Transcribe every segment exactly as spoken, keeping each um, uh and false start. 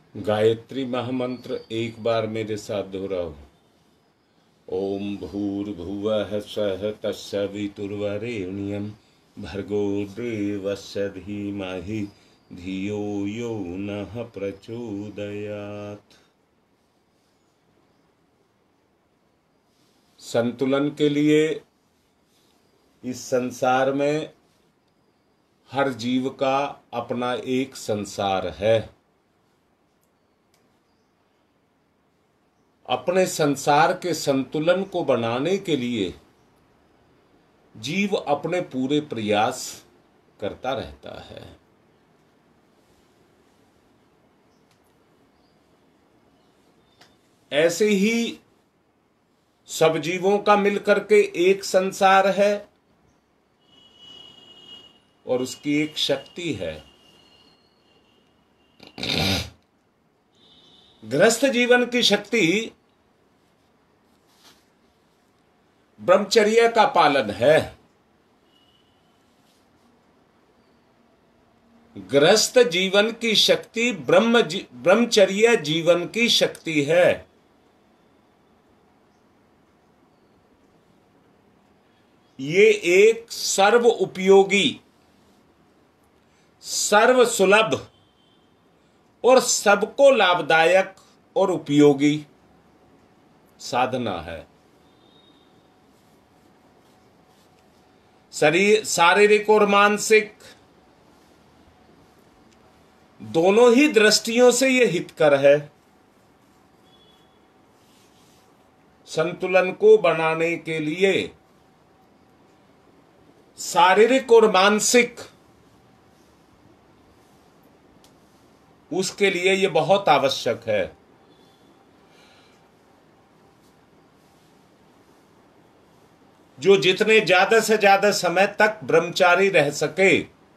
गायत्री महामंत्र एक बार मेरे साथ दोहराओ। ओम भूर्भुवः स्वः तत्सवितुर्वरेण्यं भर्गो देवस्य धीमहि धियो यो नः प्रचोदयात्। संतुलन के लिए इस संसार में हर जीव का अपना एक संसार है। अपने संसार के संतुलन को बनाने के लिए जीव अपने पूरे प्रयास करता रहता है। ऐसे ही सब जीवों का मिलकर के एक संसार है और उसकी एक शक्ति है। गृहस्थ जीवन की शक्ति ब्रह्मचर्य का पालन है। गृहस्थ जीवन की शक्ति ब्रह्म जी, ब्रह्मचर्य जीवन की शक्ति है। ये एक सर्व उपयोगी, सर्व सुलभ और सबको लाभदायक और उपयोगी साधना है। शरीर शारीरिक और मानसिक दोनों ही दृष्टियों से यह हितकर है। संतुलन को बनाने के लिए शारीरिक और मानसिक उसके लिए यह बहुत आवश्यक है। जो जितने ज्यादा से ज्यादा समय तक ब्रह्मचारी रह सके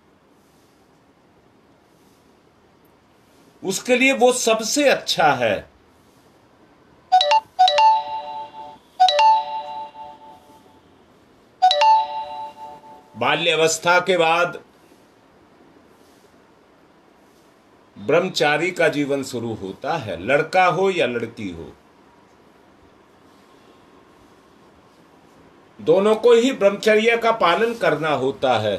उसके लिए वो सबसे अच्छा है। बाल्यावस्था के बाद ब्रह्मचारी का जीवन शुरू होता है, लड़का हो या लड़की हो, दोनों को ही ब्रह्मचर्य का पालन करना होता है।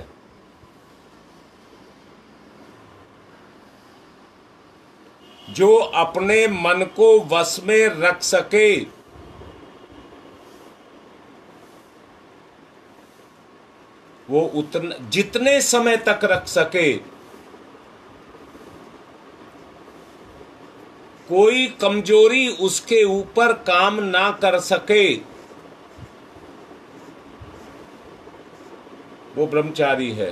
जो अपने मन को वश में रख सके वो उतने जितने समय तक रख सके, कोई कमजोरी उसके ऊपर काम ना कर सके, वो ब्रह्मचारी है।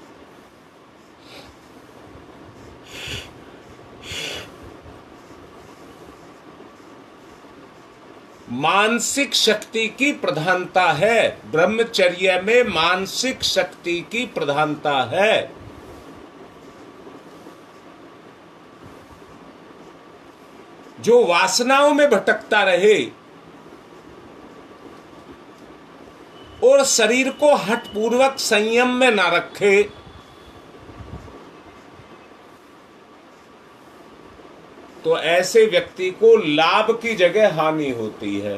मानसिक शक्ति की प्रधानता है। ब्रह्मचर्य में मानसिक शक्ति की प्रधानता है। जो वासनाओं में भटकता रहे और शरीर को हठपूर्वक संयम में ना रखे, तो ऐसे व्यक्ति को लाभ की जगह हानि होती है।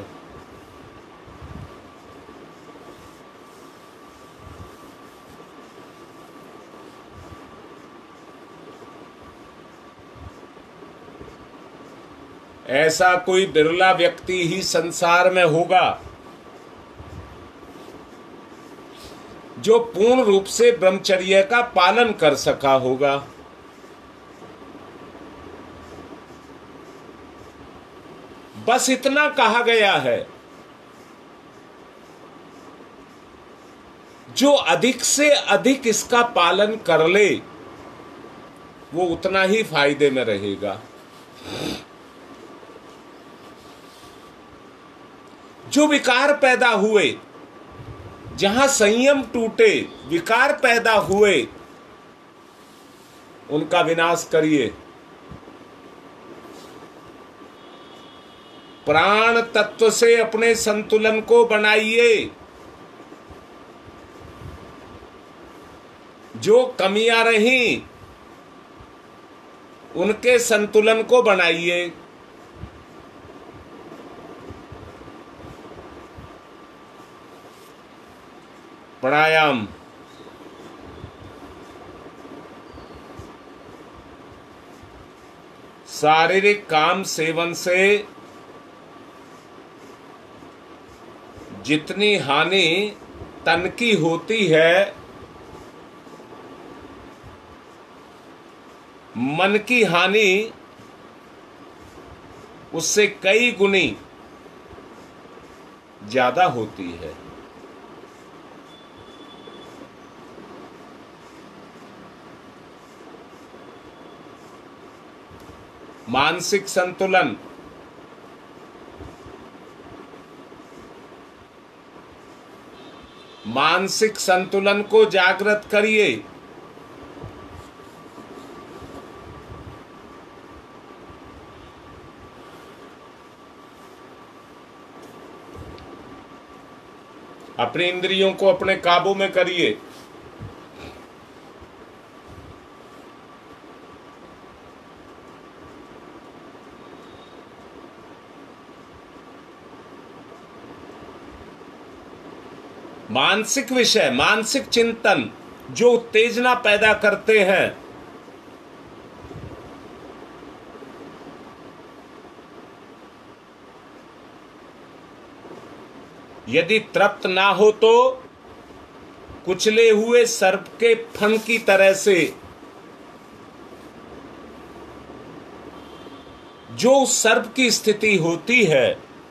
ऐसा कोई बिरला व्यक्ति ही संसार में होगा जो पूर्ण रूप से ब्रह्मचर्य का पालन कर सका होगा। बस इतना कहा गया है, जो अधिक से अधिक इसका पालन कर ले वो उतना ही फायदे में रहेगा। जो विकार पैदा हुए, जहां संयम टूटे, विकार पैदा हुए, उनका विनाश करिए। प्राण तत्व से अपने संतुलन को बनाइए। जो कमियां रहीं उनके संतुलन को बनाइए। प्राणायाम। शारीरिक काम सेवन से जितनी हानि तन की होती है, मन की हानि उससे कई गुनी ज्यादा होती है। मानसिक संतुलन। मानसिक संतुलन को जागृत करिए। अपनी इंद्रियों को अपने काबू में करिए। मानसिक विषय, मानसिक चिंतन जो उत्तेजना पैदा करते हैं, यदि तृप्त ना हो तो कुचले हुए सर्प के फन की तरह से जो उस सर्प की स्थिति होती है,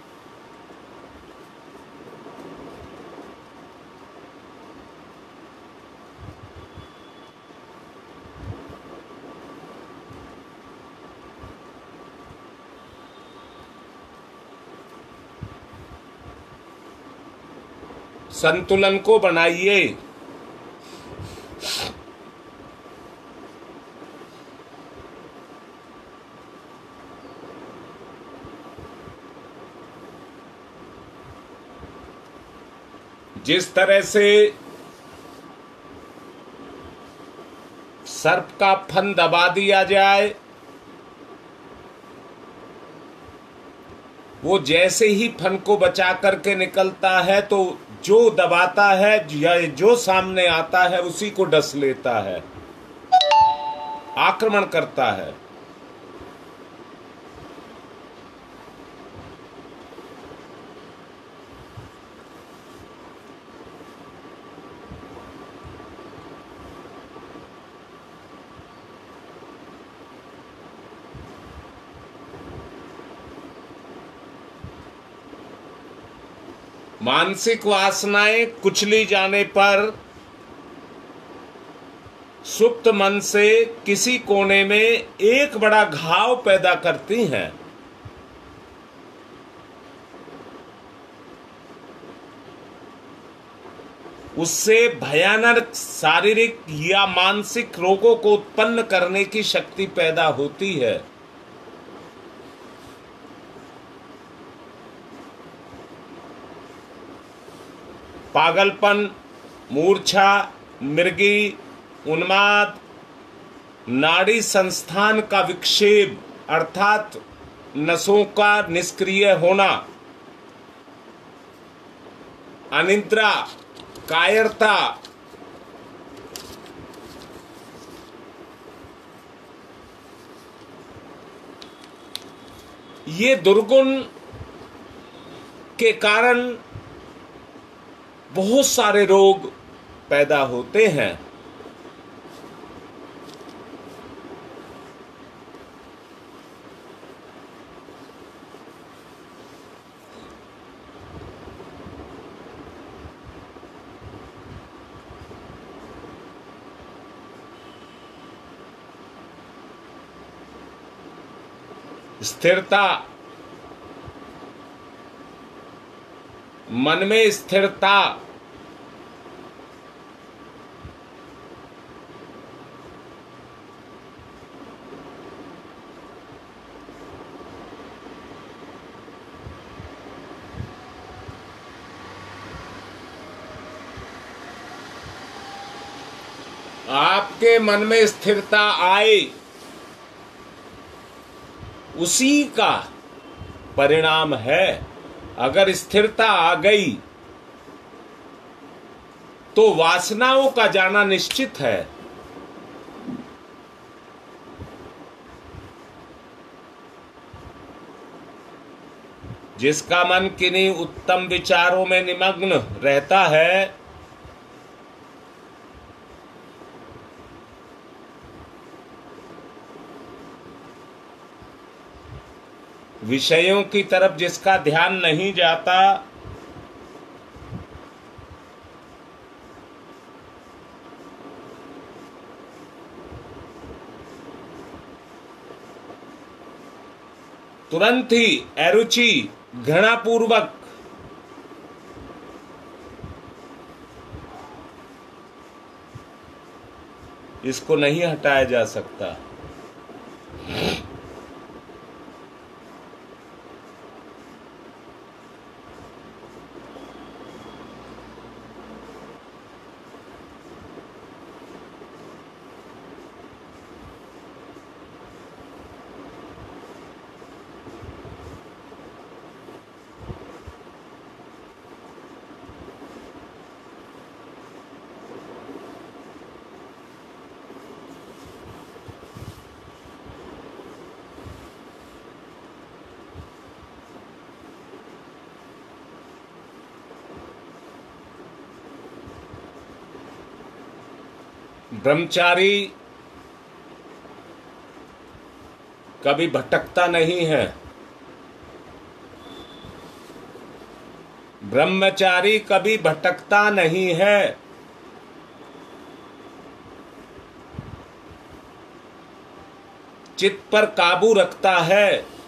संतुलन को बनाइए। जिस तरह से सर्प का फन दबा दिया जाए, वो जैसे ही फन को बचा करके निकलता है तो जो दबाता है या जो सामने आता है उसी को डस लेता है, आक्रमण करता है। मानसिक वासनाएं कुचली जाने पर सुप्त मन से किसी कोने में एक बड़ा घाव पैदा करती हैं। उससे भयानक शारीरिक या मानसिक रोगों को उत्पन्न करने की शक्ति पैदा होती है। पागलपन, मूर्छा, मृगी, उन्माद, नाड़ी संस्थान का विक्षेप अर्थात नसों का निष्क्रिय होना, अनिद्रा, कायरता, ये दुर्गुण के कारण बहुत सारे रोग पैदा होते हैं। स्थिरता, मन में स्थिरता, आपके मन में स्थिरता आए उसी का परिणाम है। अगर स्थिरता आ गई तो वासनाओं का जाना निश्चित है। जिसका मन किन्हीं उत्तम विचारों में निमग्न रहता है, विषयों की तरफ जिसका ध्यान नहीं जाता, तुरंत ही अरुचि घृणापूर्वक इसको नहीं हटाया जा सकता। ब्रह्मचारी कभी भटकता नहीं है। ब्रह्मचारी कभी भटकता नहीं है। चित्त पर काबू रखता है।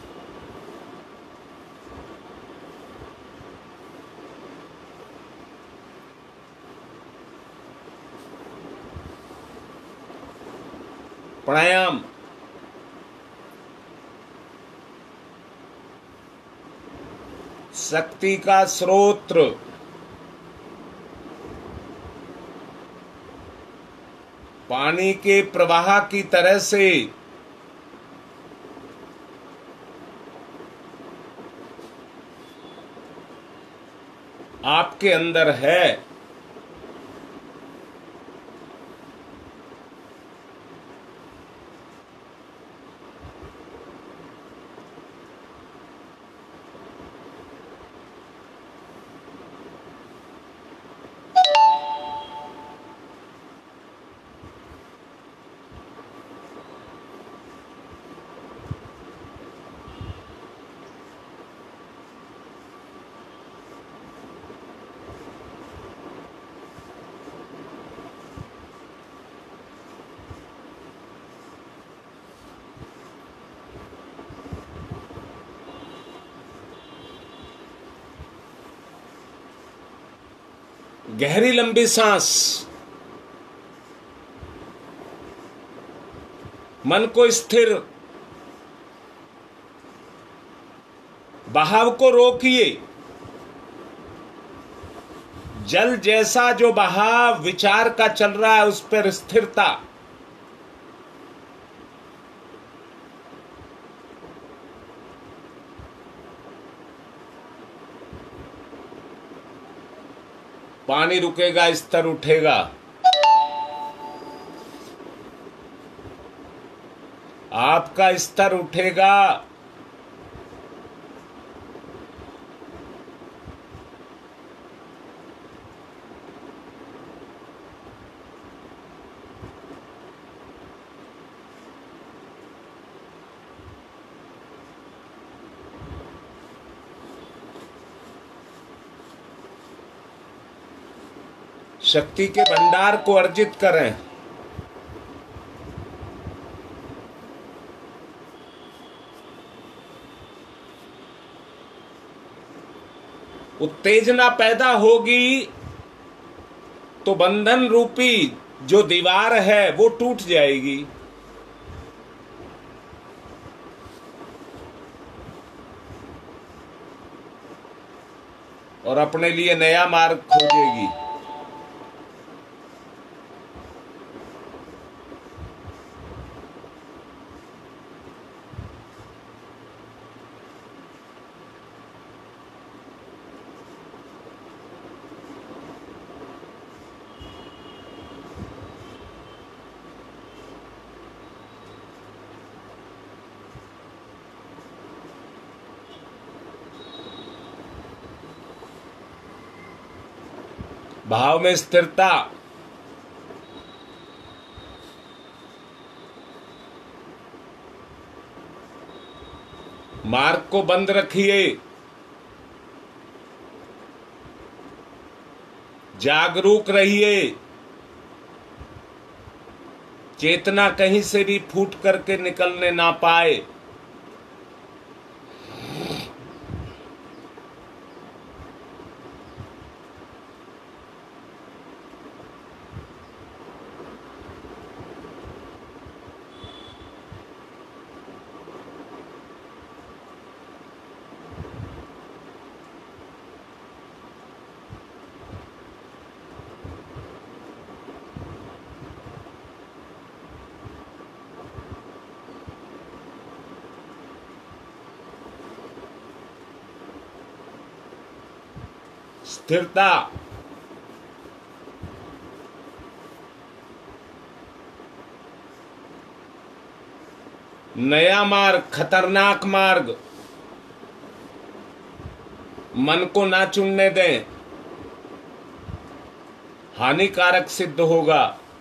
प्राणायाम शक्ति का स्रोत, पानी के प्रवाह की तरह से आपके अंदर है। गहरी लंबी सांस मन को स्थिर, बहाव को रोकिए। जल जैसा जो बहाव विचार का चल रहा है उस पर स्थिरता। पानी रुकेगा, स्तर उठेगा। आपका स्तर उठेगा। शक्ति के भंडार को अर्जित करें। उत्तेजना पैदा होगी तो बंधन रूपी जो दीवार है वो टूट जाएगी और अपने लिए नया मार्ग खोजेगी। भाव में स्थिरता, मार्ग को बंद रखिए, जागरूक रहिए, चेतना कहीं से भी फूट करके निकलने ना पाए। स्थिरता, नया मार्ग, खतरनाक मार्ग, मन को ना चुनने दें, हानिकारक सिद्ध होगा।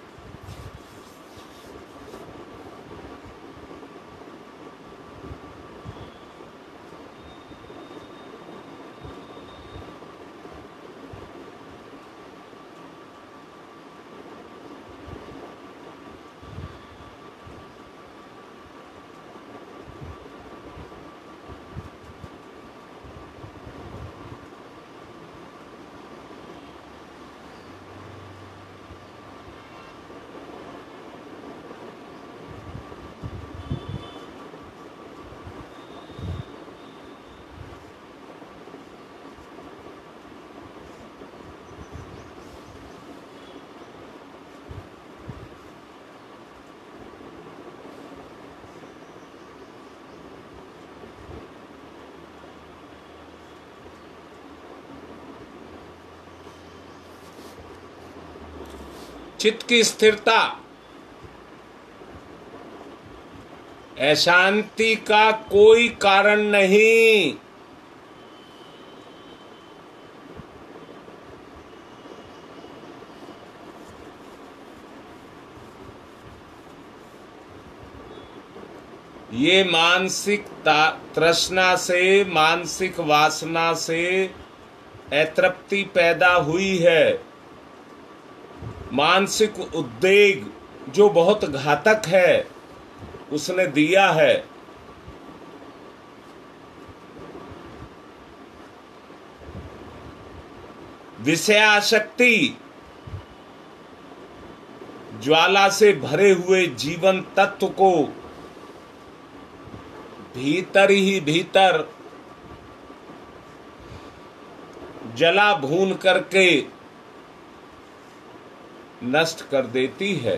चित्त की स्थिरता, अशांति का कोई कारण नहीं। ये मानसिक तृष्णा से, मानसिक वासना से अतृप्ति पैदा हुई है। मानसिक उद्वेग जो बहुत घातक है उसने दिया है। विषयाशक्ति ज्वाला से भरे हुए जीवन तत्व को भीतर ही भीतर जला भून करके नष्ट कर देती है।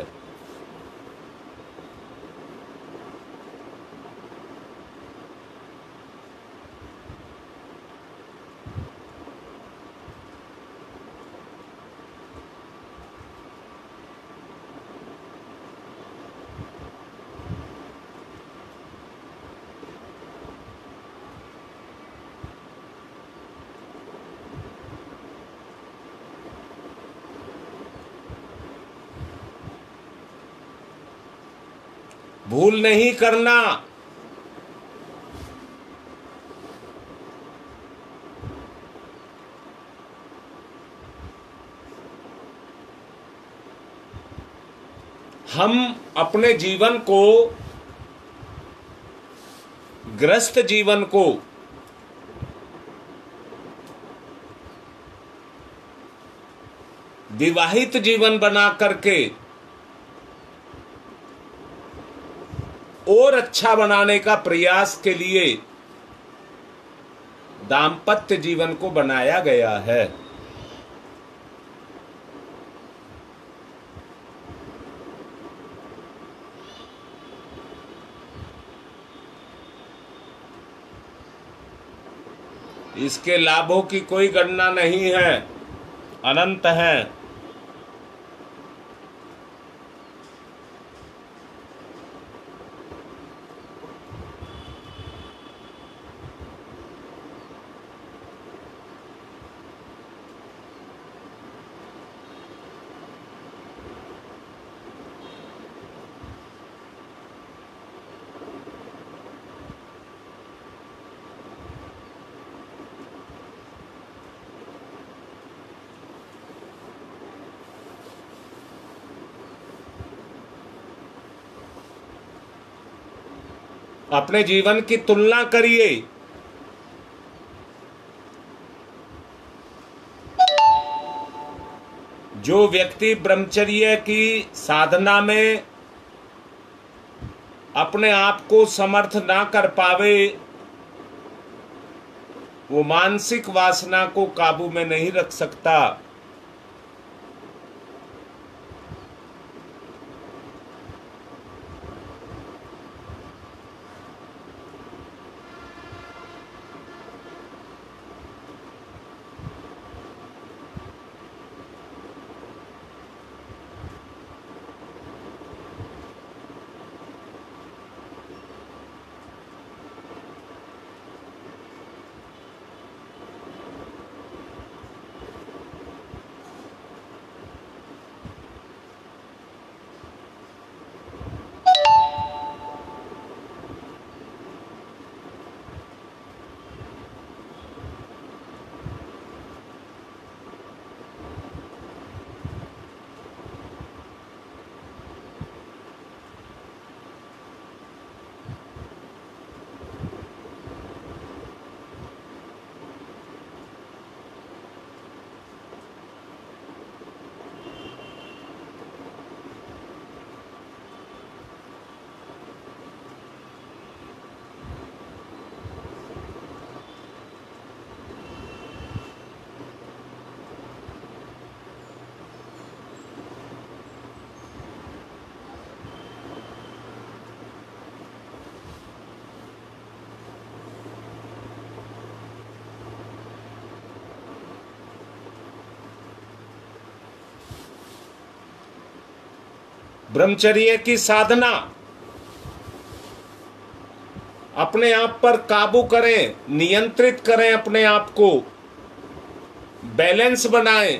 भूल नहीं करना। हम अपने जीवन को, ग्रस्त जीवन को विवाहित जीवन बना करके और अच्छा बनाने का प्रयास के लिए दाम्पत्य जीवन को बनाया गया है। इसके लाभों की कोई गणना नहीं है, अनंत है। अपने जीवन की तुलना करिए। जो व्यक्ति ब्रह्मचर्य की साधना में अपने आप को समर्थ ना कर पावे, वो मानसिक वासना को काबू में नहीं रख सकता। ब्रह्मचर्य की साधना, अपने आप पर काबू करें, नियंत्रित करें, अपने आप को बैलेंस बनाएं।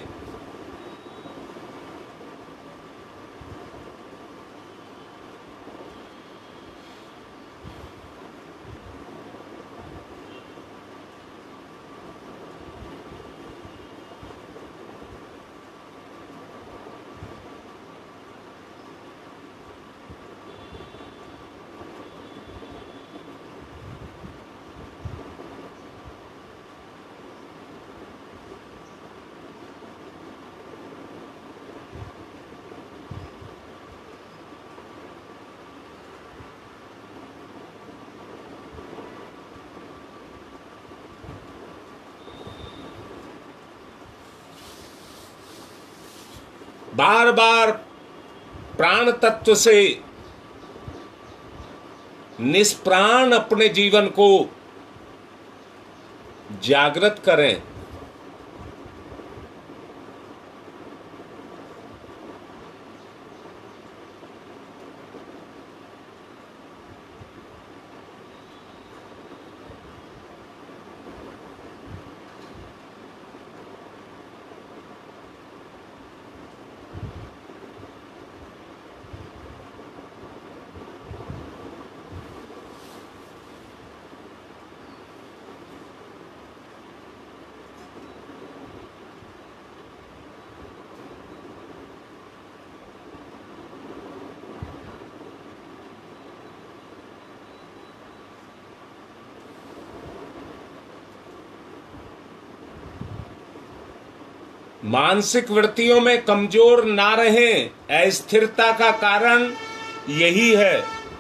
बार बार प्राण तत्व से निष्प्राण अपने जीवन को जागृत करें। मानसिक वृत्तियों में कमजोर ना रहें। अस्थिरता का कारण यही है।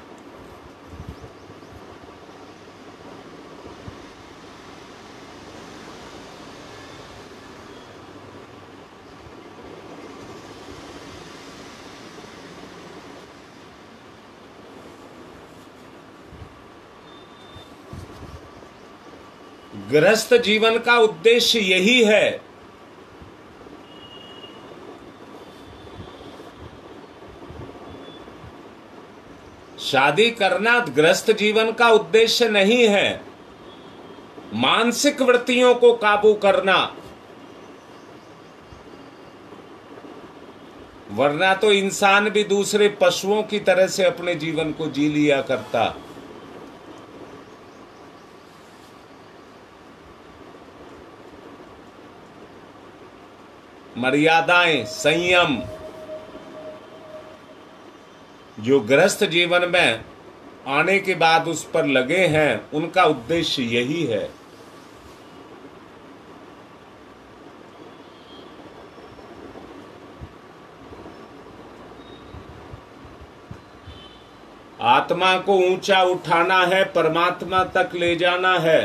गृहस्थ जीवन का उद्देश्य यही है। शादी करना गृहस्थ जीवन का उद्देश्य नहीं है। मानसिक वृत्तियों को काबू करना, वरना तो इंसान भी दूसरे पशुओं की तरह से अपने जीवन को जी लिया करता। मर्यादाएं, संयम जो गृहस्थ जीवन में आने के बाद उस पर लगे हैं, उनका उद्देश्य यही है। आत्मा को ऊंचा उठाना है, परमात्मा तक ले जाना है।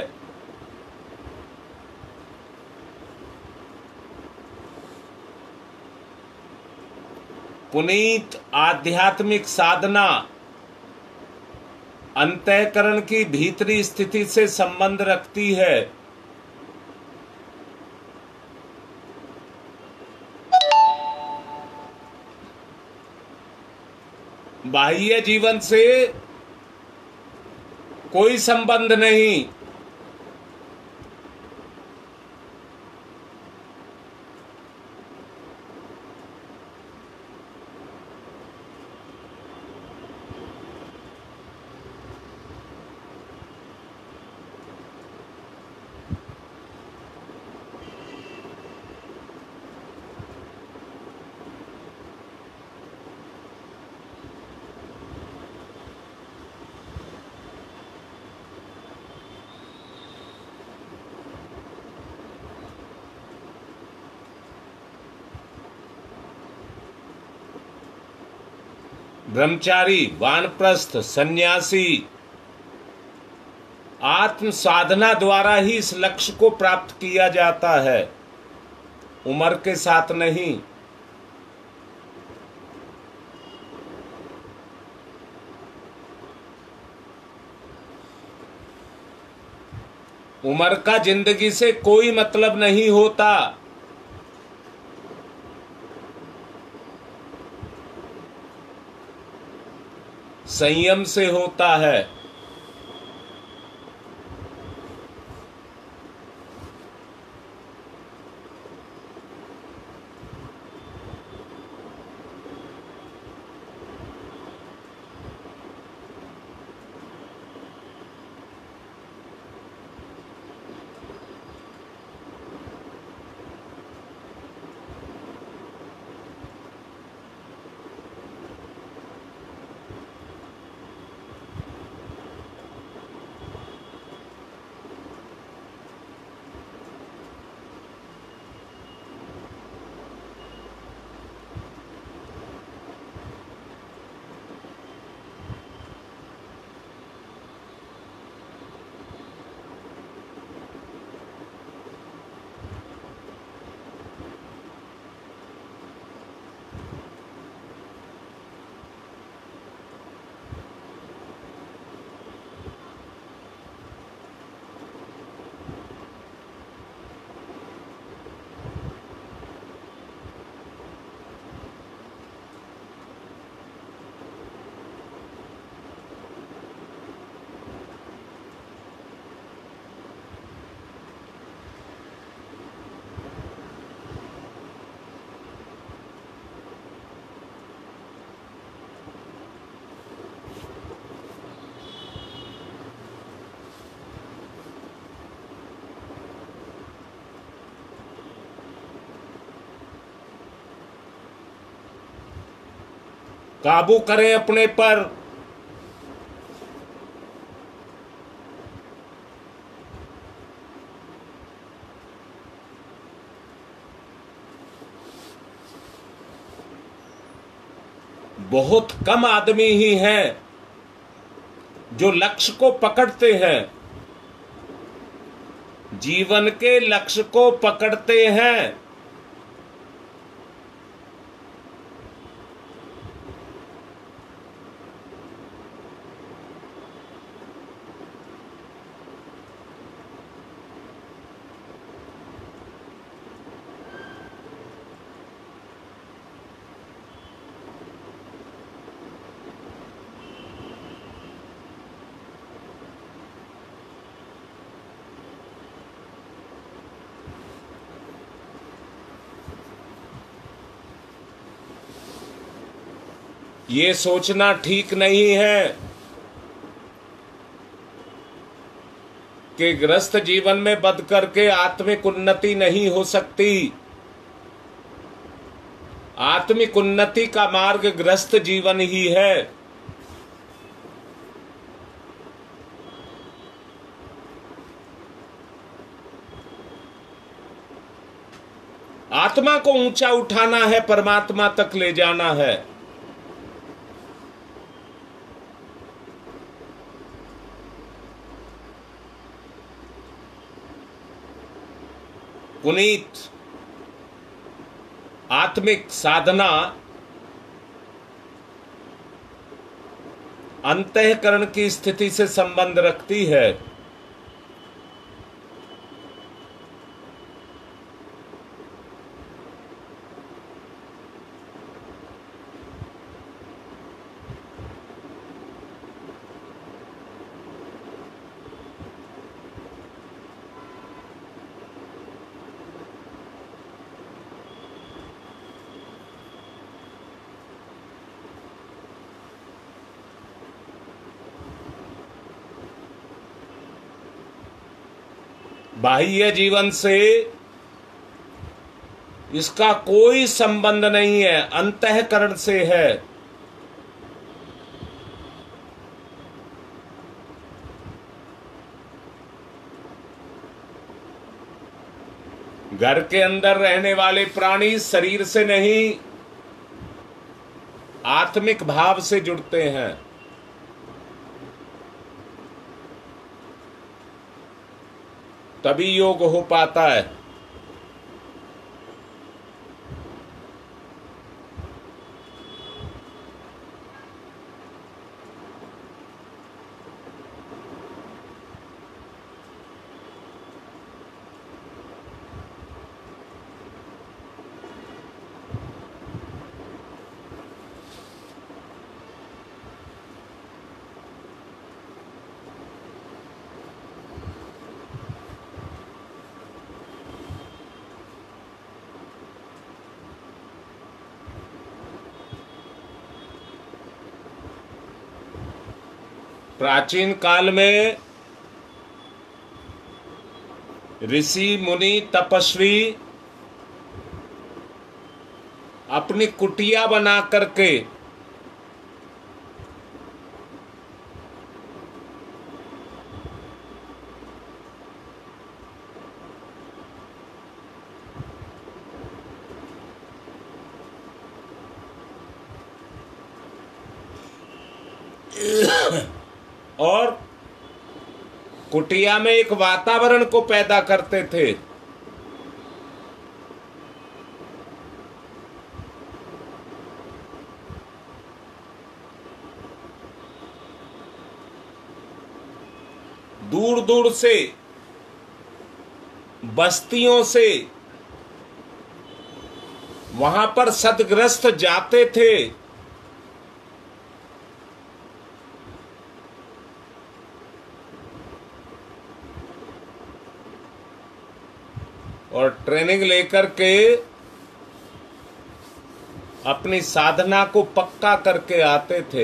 पुनीत आध्यात्मिक साधना अंतःकरण की भीतरी स्थिति से संबंध रखती है। बाह्य जीवन से कोई संबंध नहीं। ब्रह्मचारी, वानप्रस्थ, सन्यासी आत्म साधना द्वारा ही इस लक्ष्य को प्राप्त किया जाता है, उम्र के साथ नहीं। उम्र का जिंदगी से कोई मतलब नहीं होता। संयम से होता है। काबू करें अपने पर। बहुत कम आदमी ही हैं जो लक्ष्य को पकड़ते हैं, जीवन के लक्ष्य को पकड़ते हैं। ये सोचना ठीक नहीं है कि ग्रस्त जीवन में बद करके आत्मिक उन्नति नहीं हो सकती। आत्मिक उन्नति का मार्ग ग्रस्त जीवन ही है। आत्मा को ऊंचा उठाना है, परमात्मा तक ले जाना है। पुनीत आत्मिक साधना अंतःकरण की स्थिति से संबंध रखती है। बाह्य जीवन से इसका कोई संबंध नहीं है, अंतःकरण से है। घर के अंदर रहने वाले प्राणी शरीर से नहीं, आत्मिक भाव से जुड़ते हैं। तभी योग हो पाता है। प्राचीन काल में ऋषि मुनि तपस्वी अपनी कुटिया बना करके और कुटिया में एक वातावरण को पैदा करते थे। दूर दूर से बस्तियों से वहां पर सद्ग्रस्त जाते थे। और ट्रेनिंग लेकर के अपनी साधना को पक्का करके आते थे।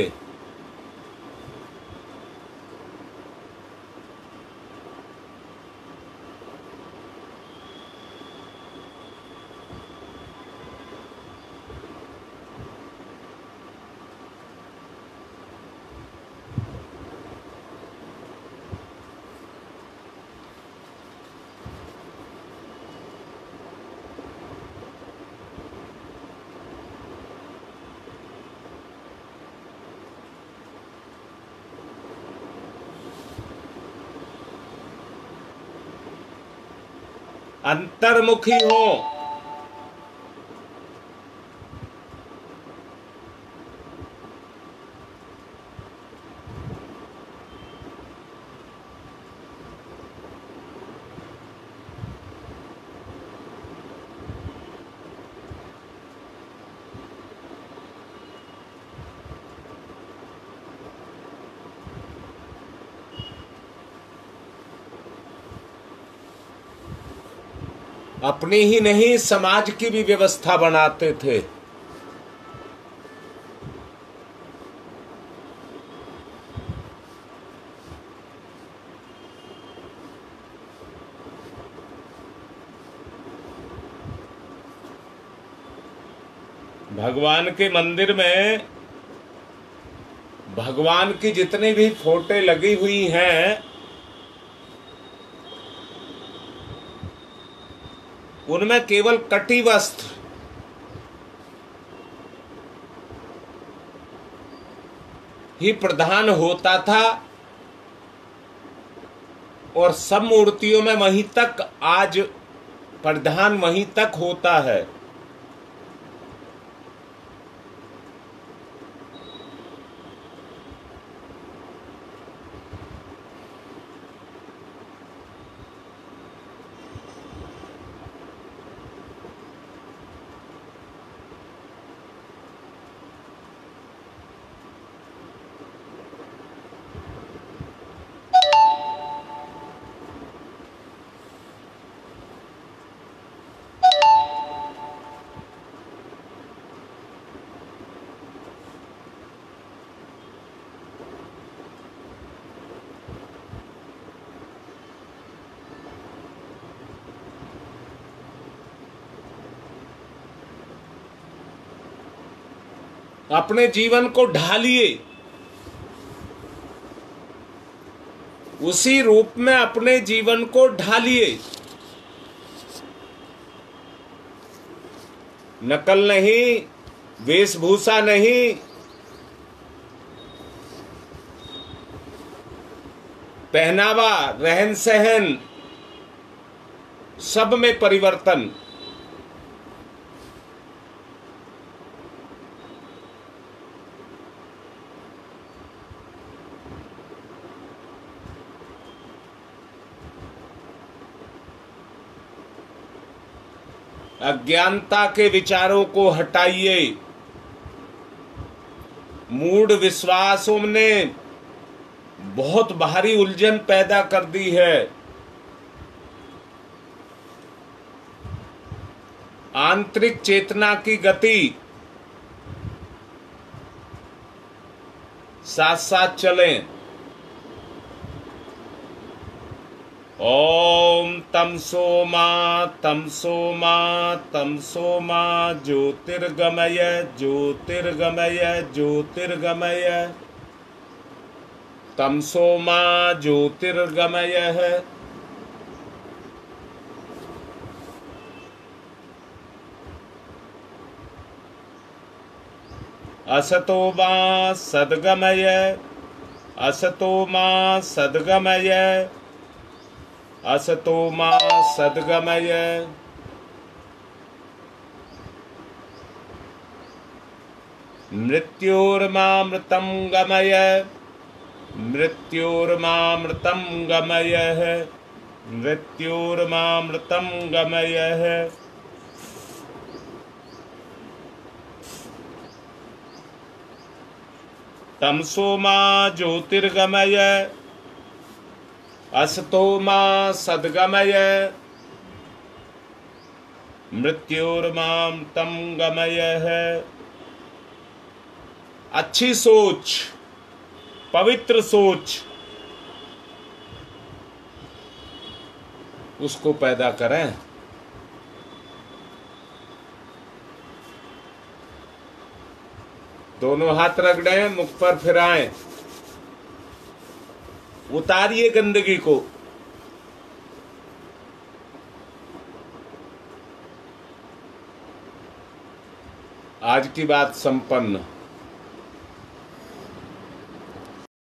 अंतर्मुखी हो। अपनी ही नहीं, समाज की भी व्यवस्था बनाते थे। भगवान के मंदिर में भगवान की जितनी भी फोटो लगी हुई हैं, उनमें केवल कटी वस्त्र ही प्रधान होता था और सब मूर्तियों में वहीं तक आज प्रधान वहीं तक होता है। अपने जीवन को ढालिए, उसी रूप में अपने जीवन को ढालिए। नकल नहीं, वेशभूषा नहीं, पहनावा, रहन सहन, सब में परिवर्तन। अज्ञानता के विचारों को हटाइए। मूढ़ विश्वासों ने बहुत भारी उलझन पैदा कर दी है। आंतरिक चेतना की गति साथ साथ चलें। ओम तमसो मा तमसो मा तमसो मा ज्योतिर्गमय ज्योतिर्गमय ज्योतिर्गमय तमसो मा ज्योतिर्गमय। असतो मा सद्गमय असतो मा सद्गमय असतो मा सद्गमय। मृत्योर्मामृतं गमय मृत्योर्मामृतं गमय मृत्योर्मामृतं गमय। तमसो मा ज्योतिर्गमय असतो मा सद्गमय मृत्योर्मामृतं गमय। अच्छी सोच, पवित्र सोच, उसको पैदा करें। दोनों हाथ रगड़ें, मुख पर फिराएं, उतारिए गंदगी को। आज की बात संपन्न।